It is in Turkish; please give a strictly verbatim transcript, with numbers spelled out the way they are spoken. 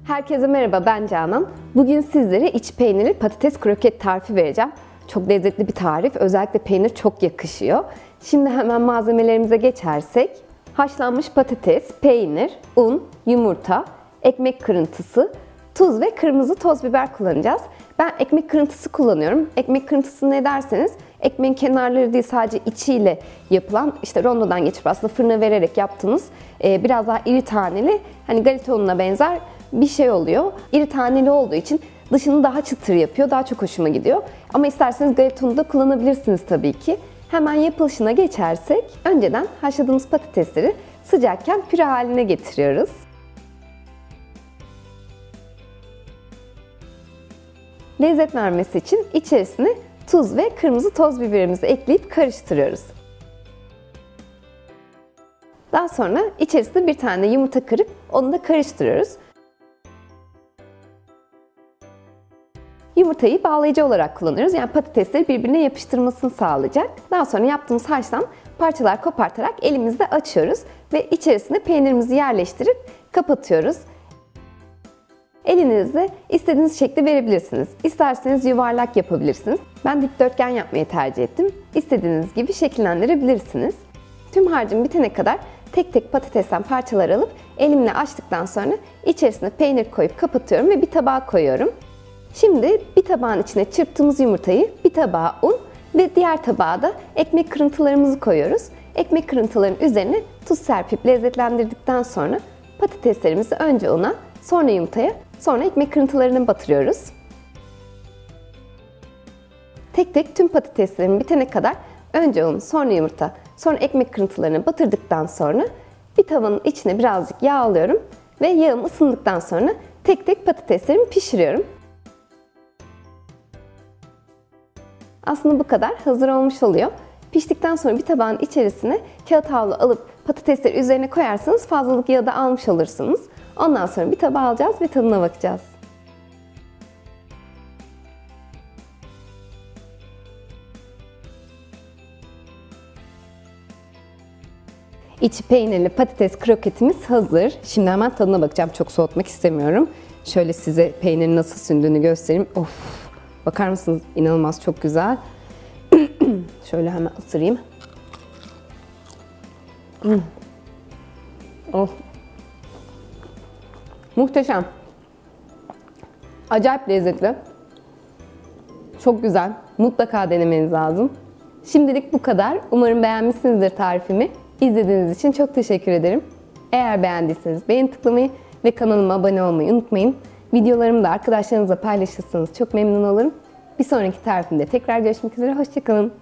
Herkese merhaba, ben Canan. Bugün sizlere iç peynirli patates kroket tarifi vereceğim. Çok lezzetli bir tarif. Özellikle peynir çok yakışıyor. Şimdi hemen malzemelerimize geçersek. Haşlanmış patates, peynir, un, yumurta, ekmek kırıntısı, tuz ve kırmızı toz biber kullanacağız. Ben ekmek kırıntısı kullanıyorum. Ekmek kırıntısı ne derseniz, ekmeğin kenarları değil sadece içiyle yapılan, işte rondodan geçirip aslında fırına vererek yaptığınız biraz daha iri taneli, hani galeta ununa benzer bir şey oluyor. İri taneli olduğu için dışını daha çıtır yapıyor. Daha çok hoşuma gidiyor. Ama isterseniz galeta unu da kullanabilirsiniz tabii ki. Hemen yapılışına geçersek, önceden haşladığımız patatesleri sıcakken püre haline getiriyoruz. Lezzet vermesi için içerisine tuz ve kırmızı toz biberimizi ekleyip karıştırıyoruz. Daha sonra içerisine bir tane yumurta kırıp onu da karıştırıyoruz. Yumurtayı bağlayıcı olarak kullanıyoruz. Yani patatesleri birbirine yapıştırmasını sağlayacak. Daha sonra yaptığımız harçtan parçalar kopartarak elimizde açıyoruz ve içerisine peynirimizi yerleştirip kapatıyoruz. Elinizle istediğiniz şekli verebilirsiniz. İsterseniz yuvarlak yapabilirsiniz. Ben dikdörtgen yapmayı tercih ettim. İstediğiniz gibi şekillendirebilirsiniz. Tüm harcım bitene kadar tek tek patatesten parçalar alıp elimle açtıktan sonra içerisine peynir koyup kapatıyorum ve bir tabağa koyuyorum. Şimdi bir tabağın içine çırptığımız yumurtayı, bir tabağa un ve diğer tabağa da ekmek kırıntılarımızı koyuyoruz. Ekmek kırıntılarının üzerine tuz serpip lezzetlendirdikten sonra patateslerimizi önce una, sonra yumurtaya, sonra ekmek kırıntılarını batırıyoruz. Tek tek tüm patateslerin bitene kadar önce un, sonra yumurta, sonra ekmek kırıntılarını batırdıktan sonra bir tavanın içine birazcık yağ alıyorum ve yağım ısındıktan sonra tek tek patateslerimi pişiriyorum. Aslında bu kadar hazır olmuş oluyor. Piştikten sonra bir tabağın içerisine kağıt havlu alıp patatesleri üzerine koyarsanız fazlalık yağı da almış olursunuz. Ondan sonra bir tabağa alacağız ve tadına bakacağız. İçi peynirli patates kroketimiz hazır. Şimdi hemen tadına bakacağım. Çok soğutmak istemiyorum. Şöyle size peynirin nasıl sündüğünü göstereyim. Of! Bakar mısınız? İnanılmaz çok güzel. Şöyle hemen ısırayım. Hmm. Oh. Muhteşem. Acayip lezzetli. Çok güzel. Mutlaka denemeniz lazım. Şimdilik bu kadar. Umarım beğenmişsinizdir tarifimi. İzlediğiniz için çok teşekkür ederim. Eğer beğendiyseniz beğen tıklamayı ve kanalıma abone olmayı unutmayın. Videolarımı da arkadaşlarınızla paylaşırsanız çok memnun olurum. Bir sonraki tarifimde tekrar görüşmek üzere. Hoşça kalın.